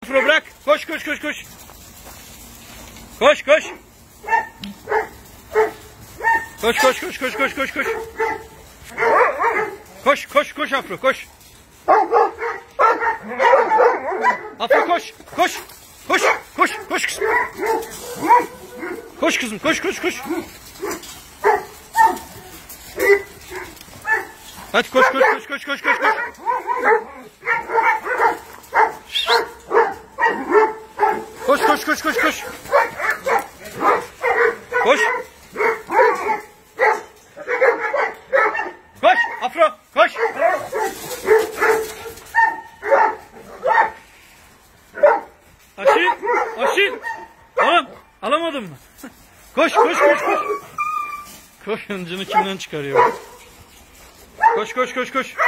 Afro bırak. Koş koş koş koş. Koş koş. Koş koş koş koş koş koş koş. Koş koş koş Afro koş. Afro koş koş. Koş koş koş kızım. Koş kızım koş koş koş. Hadi koş koş koş koş koş koş koş. Koş koş koş koş koş. Koş. Koş Afro koş. Aşil aşil. Oğlum alamadın mı? Koş koş koş koş. Koş hıncını kimden çıkarıyor? Koş koş koş koş.